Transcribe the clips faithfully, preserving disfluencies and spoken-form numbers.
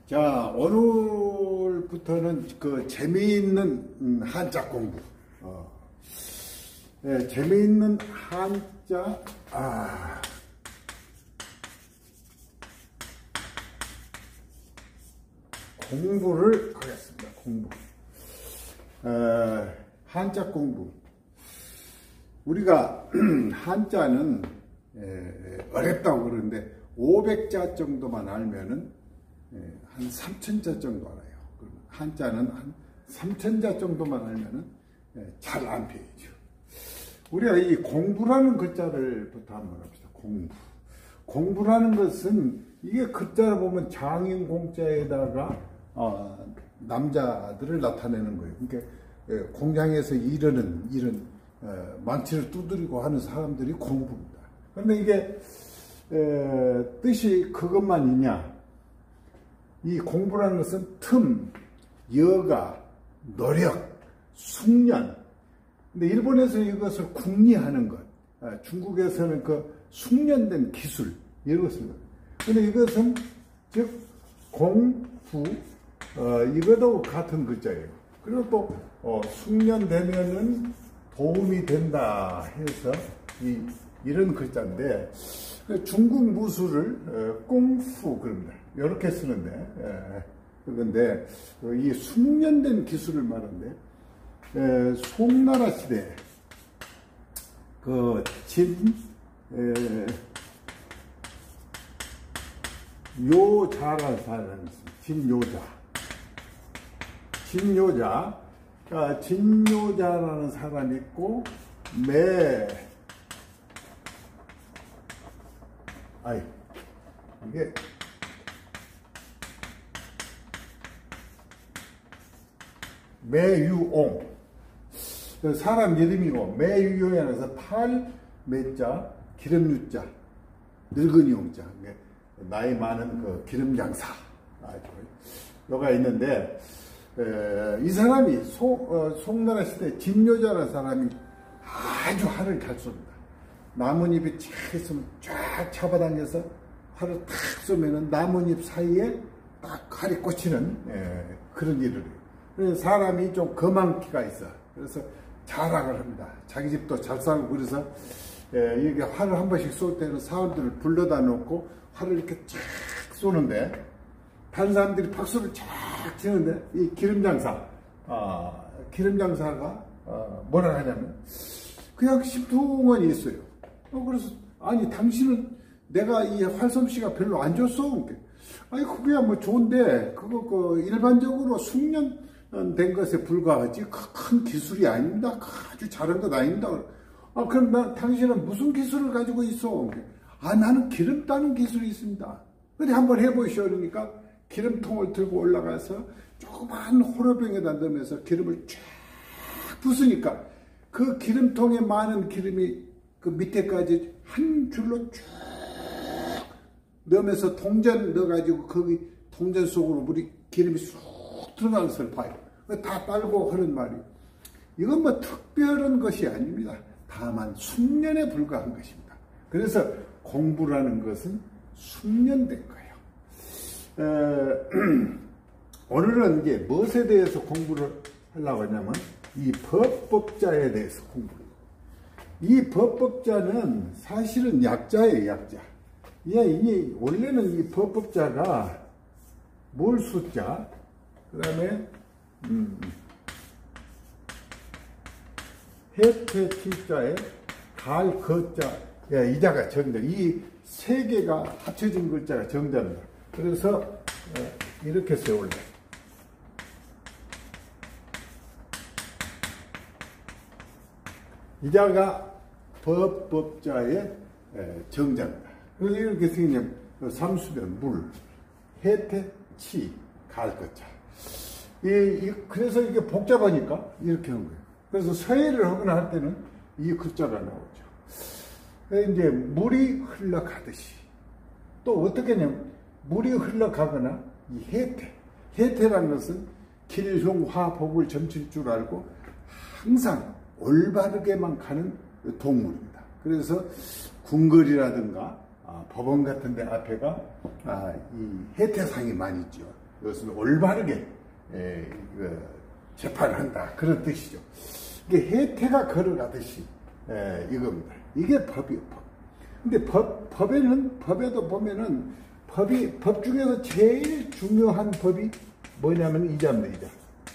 자, 오늘부터는 그 재미있는 음, 한자 공부. 어. 네, 재미있는 한자, 아. 공부를 하겠습니다. 공부. 어, 한자 공부. 우리가 한자는 에, 어렵다고 그러는데 오백 자 정도만 알면은 에, 한 삼천 자 정도 알아요. 한자는 한 삼천 자 정도만 알면은 잘 안 배우죠. 우리가 이 공부라는 글자를부터 한번 합시다. 공부. 공부라는 것은 이게 글자를 보면 장인 공자에다가 어, 남자들을 나타내는 거예요. 그러니까 예, 공장에서 일하는 이런 어, 망치를 두드리고 하는 사람들이 공부입니다. 그런데 이게 에, 뜻이 그것만 있냐? 이 공부라는 것은 틈, 여가, 노력, 숙련. 근데 일본에서 이것을 궁리하는 것, 아, 중국에서는 그 숙련된 기술 이것을. 근데 이것은 즉 공부 어, 이것도 같은 글자예요. 그리고 또 어, 숙련되면은 도움이 된다 해서 이 이런 글자인데 중국 무술을 어, 꽁푸 그럽니다. 이렇게 쓰는데 에, 그런데 어, 이 숙련된 기술을 말하는데 에, 송나라 시대 그 진 요자라는 사람이 있습니다. 진요자. 진요자. 아, 진요자라는 사람이 있고, 매, 아이, 이게, 매유옹. 사람 이름이고, 매유용에서 팔, 매자, 기름유자, 늙은이 용자. 나이 많은 그 기름장사. 요가 있는데, 에, 이 사람이 소, 어, 송나라 시대 진요자라는 사람이 아주 활을 잘 쏩니다. 나뭇잎이 쫙 있으면 쫙 잡아당겨서 활을 탁 쏘면은 나뭇잎 사이에 딱 활이 꽂히는 에, 그런 일을 해요. 그래서 사람이 좀 검한 키가 있어. 그래서 자랑을 합니다. 자기 집도 잘 살고 그래서 에, 이게 활을 한 번씩 쏠 때는 사람들을 불러다 놓고 활을 이렇게 쫙 쏘는데 다른 사람들이 박수를 쫙 치는데 이 기름장사, 아, 기름장사가 아, 뭐라 하냐면 그냥 심통원이 있어요. 어, 그래서 아니 당신은 내가 이 활솜씨가 별로 안 좋소. 아니 그게야 뭐 좋은데 그거 그 일반적으로 숙련된 것에 불과하지 큰 기술이 아닙니다. 아주 잘한 것 아닙니다. 아 그럼 나 당신은 무슨 기술을 가지고 있어? 아 나는 기름 따는 기술이 있습니다. 근데 한번 해보시오. 그러니까 기름통을 들고 올라가서 조그만 호로병에다 넣으면서 기름을 쫙 부으니까 그 기름통에 많은 기름이 그 밑에까지 한 줄로 쭉 넣으면서 동전 넣어가지고 거기 동전 속으로 물이 기름이 쑥 들어가는 것을 봐요. 다 빨고 하는 말이 이건 뭐 특별한 것이 아닙니다. 다만 숙련에 불과한 것입니다. 그래서 공부라는 것은 숙련된 거예요. 에, 오늘은 이제 무엇에 대해서 공부를 하려고 하냐면 이 법법자에 대해서 공부를. 이 법법자는 사실은 약자예요, 약자. 예, 이 원래는 이 법법자가 몰 숫자, 그 다음에 음, 해태 칠자에 갈 거자, 예, 이자가 정자. 이 세 개가 합쳐진 글자가 정자입니다. 그래서 이렇게 세울래. 이자가 법법자의 정자입니다. 그래서 이렇게 생기면 삼수변 물, 해태, 치, 갈 것자. 이, 이, 그래서 이게 복잡하니까 이렇게 한 거예요. 그래서 서예를 하거나 할 때는 이 글자가 나오죠. 이제 물이 흘러가듯이 또 어떻게 하냐면 물이 흘러가거나 이 해태, 해태라는 것은 길흉화 복을 점칠 줄 알고 항상 올바르게만 가는 동물입니다. 그래서 궁궐이라든가 아, 법원 같은 데 앞에가 아, 이 해태상이 많이 있죠. 이것은 올바르게 에, 그 재판을 한다 그런 뜻이죠. 이게 해태가 걸어가듯이 에, 이겁니다. 이게 법이요, 법. 근데 법, 법에는 법에도 보면은 법이 법 중에서 제일 중요한 법이 뭐냐면 이자입니다. 이자.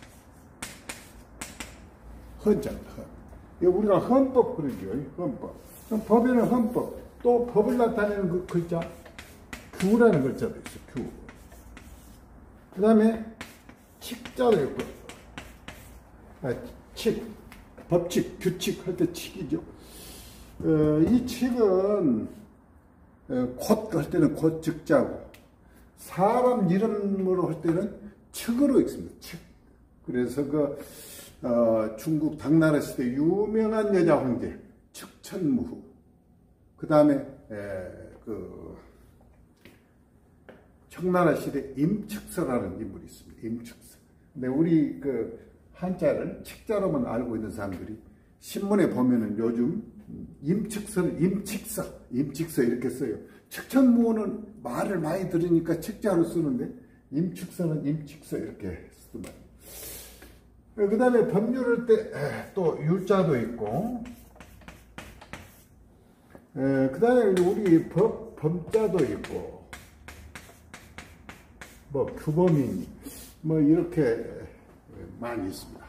헌자입니다. 헌. 우리가 헌법 그러죠. 헌법. 그럼 법에는 헌법. 또 법을 나타내는 그 글자 규라는 글자도 있어요. 규. 그 다음에 칙자도 있고. 아, 칙. 법칙, 규칙 할 때 칙이죠. 어, 이 칙은 어, 곧 할 때는 곧 즉자고 사람 이름으로 할 때는 칙으로 읽습니다. 칙. 그래서 그 어, 중국 당나라 시대 유명한 여자 황제 칙천무후. 그 다음에 그 청나라 시대 임측서라는 인물이 있습니다. 임측서. 근데 우리 그 한자를 칙자로만 알고 있는 사람들이 신문에 보면은 요즘 임측서는 임칙서, 임칙서 이렇게 써요. 칙천무후는 말을 많이 들으니까 칙자로 쓰는데 임측서는 임칙서 이렇게 쓰더만. 그 다음에 법률할 때 또 율자도 있고, 그 다음에 우리 법, 범자도 있고, 뭐 규범인, 뭐 이렇게 많이 있습니다.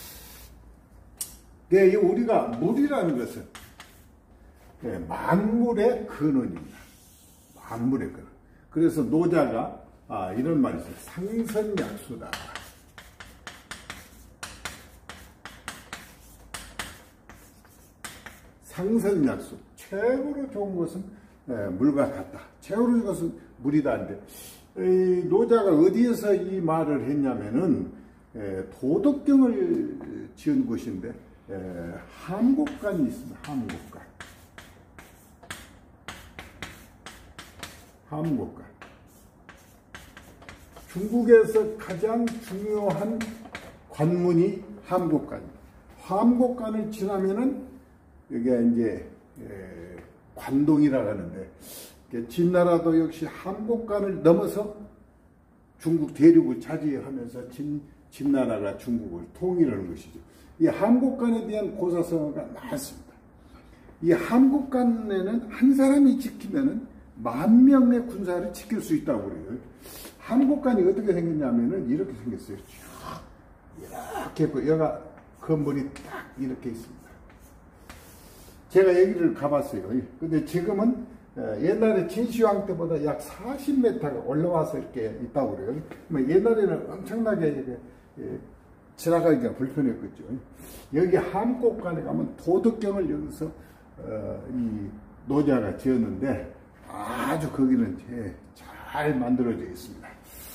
네, 우리가 물이라는 것은 네, 만물의 근원입니다. 만물의 근원. 그래서 노자가 아, 이런 말이 있어요. 상선약수다. 상선약수. 최고로 좋은 것은 네, 물과 같다. 최고로 좋은 것은 물이다인데, 이 노자가 어디에서 이 말을 했냐면은 에, 도덕경을 지은 곳인데 에, 함곡간이 있습니다. 함곡간. 함곡간. 중국에서 가장 중요한 관문이 함곡간입니다. 함곡간을 지나면은 여기가 이제 에, 관동이라고 하는데, 진나라도 역시 함곡간을 넘어서 중국 대륙을 차지하면서 진, 진나라가 중국을 통일하는 것이죠. 이 함곡간에 대한 고사성어가 많습니다. 이 함곡간에는 한 사람이 지키면은 만 명의 군사를 지킬 수 있다고 그래요. 함곡간이 어떻게 생겼냐면은 이렇게 생겼어요. 이렇게 있고, 여기가 건물이 딱 이렇게 있습니다. 제가 여기를 가봤어요. 근데 지금은 옛날에 진시황 때보다 약 사십 미터가 올라와서 이렇게 있다고 그래요. 옛날에는 엄청나게 이렇게 지나가기가 불편했겠죠. 여기 함곡간에 가면 도덕경을 여기서 어, 이 노자가 지었는데 아주 거기는 잘 만들어져 있습니다.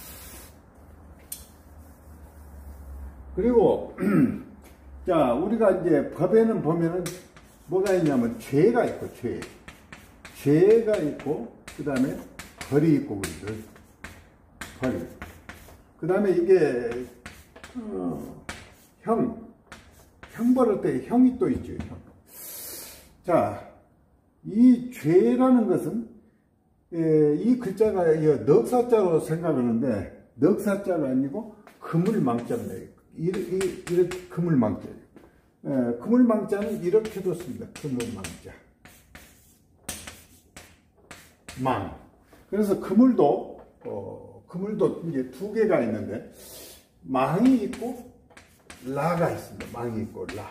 그리고 자, 우리가 이제 법에는 보면은 뭐가 있냐면 죄가 있고, 죄. 죄가 있고, 그 다음에 벌이 있고, 그러죠. 벌. 그 다음에 이게, 어, 형. 형벌할 때 형이 또 있죠, 형. 자, 이 죄라는 것은, 에, 이 글자가 넉사자로 생각하는데, 넉사자가 아니고, 그물망자입니다. 이렇게, 이렇게 그물망자예요. 에, 그물망자는 이렇게도 씁니다. 그물망자. 망. 그래서 그물도, 어, 그물도 이제 두 개가 있는데, 망이 있고, 라가 있습니다. 망이 있고, 라.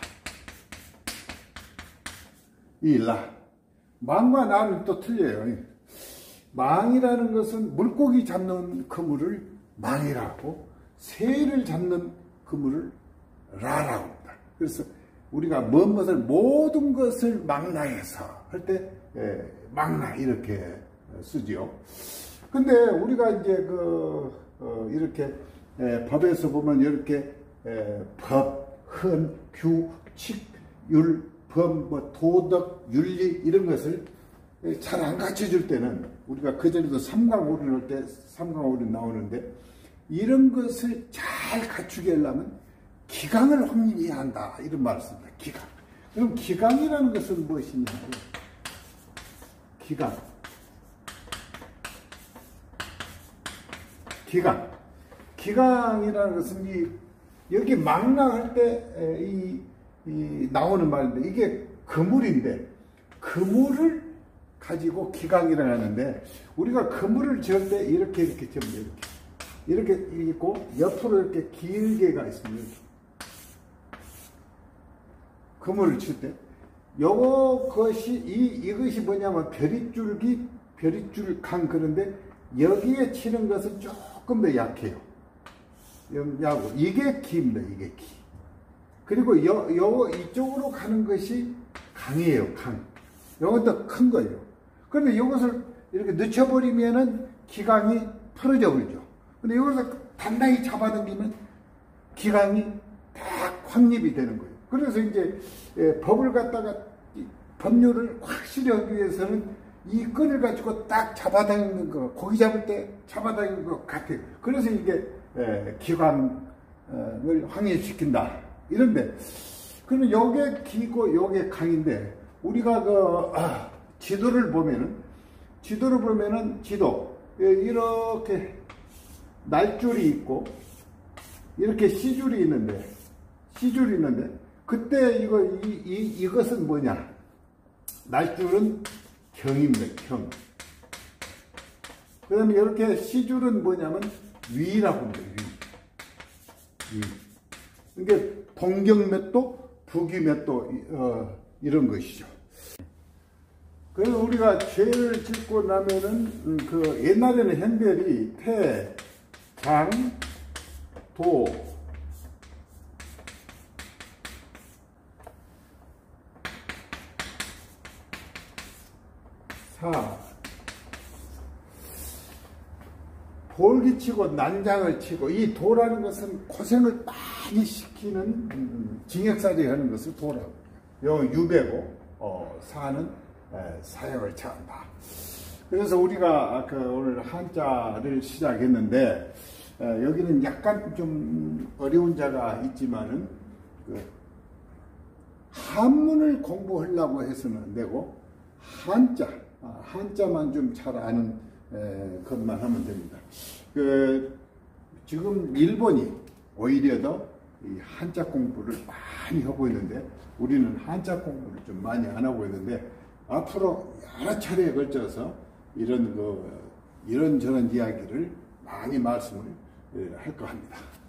이 라. 망과 라는 또 틀려요. 망이라는 것은 물고기 잡는 그물을 망이라고, 새를 잡는 그물을 라라고 합니다. 그래서 우리가 뭔 것을, 모든 것을 망라해서 할 때, 예, 망라, 이렇게 쓰지요. 근데 우리가 이제 그, 어, 이렇게, 예, 법에서 보면 이렇게, 예, 법, 헌, 규, 칙, 율, 범, 뭐, 도덕, 윤리, 이런 것을 잘 안 갖춰줄 때는, 우리가 그전에도 삼강오륜 할 때 삼강오륜 나오는데, 이런 것을 잘 갖추게 하려면 기강을 확립해야 한다, 이런 말을 씁니다. 기강. 그럼 기강이라는 것은 무엇이냐? 기강. 기강. 기강이라는 것은 이 여기 망라할 때 이 이 나오는 말인데 이게 그물인데 그물을 가지고 기강이라고 하는데 우리가 그물을 지을 때 이렇게 이렇게 지으면 이렇게 이렇게 있고 옆으로 이렇게 길게가 있습니다. 그물을 칠 때 요거 것이 이 이것이 뭐냐면 벼릿줄기 벼릿줄 강 그런데 여기에 치는 것은 조금 더 약해요. 야구 이게 기입니다. 이게 기. 그리고 요, 요 이쪽으로 가는 것이 강이에요. 강. 요건 더 큰 거예요. 그런데 이것을 이렇게 늦춰버리면은 기강이 풀어져 버리죠. 근데 이것을 단단히 잡아당기면 기강이 딱 확립이 되는 거예요. 그래서 이제 예, 법을 갖다가 법률을 확실히 하기 위해서는 이 끈을 가지고 딱 잡아당기는 거, 고기 잡을 때 잡아당기는 것 같아요. 그래서 이게 예, 기강을 확립시킨다. 이런데 그러면 요게 기고 요게 강인데 우리가 그 아, 지도를 보면은 지도를 보면은 지도 이렇게 날줄이 있고 이렇게 시줄이 있는데 시줄이 있는데 그때 이거 이, 이 이것은 뭐냐? 날줄은 경입니다. 경. 그다음에 이렇게 시줄은 뭐냐면 위라고 합니다. 위. 위. 그러니까 동경몇도, 북위몇도 어, 이런 것이죠. 그래서 우리가 죄를 짓고 나면은 음, 그 옛날에는 hen별이 태, 장, 도, 사, 볼기치고 난장을 치고 이 도라는 것은 고생을 많이 시키는 음, 징역살이 하는 것을 도라고 해요. 요 유배고 어, 사는 에, 사형을 처한다. 그래서 우리가 그 오늘 한자를 시작했는데 에, 여기는 약간 좀 어려운 자가 있지만은 그 한문을 공부하려고 해서는 안 되고 한자 아, 한자만 좀 잘 아는 에, 것만 하면 됩니다. 그 지금 일본이 오히려 더 이 한자 공부를 많이 하고 있는데 우리는 한자 공부를 좀 많이 안 하고 있는데 앞으로 여러 차례에 걸쳐서 이런 그 이런저런 이야기를 많이 말씀을 할 거 합니다.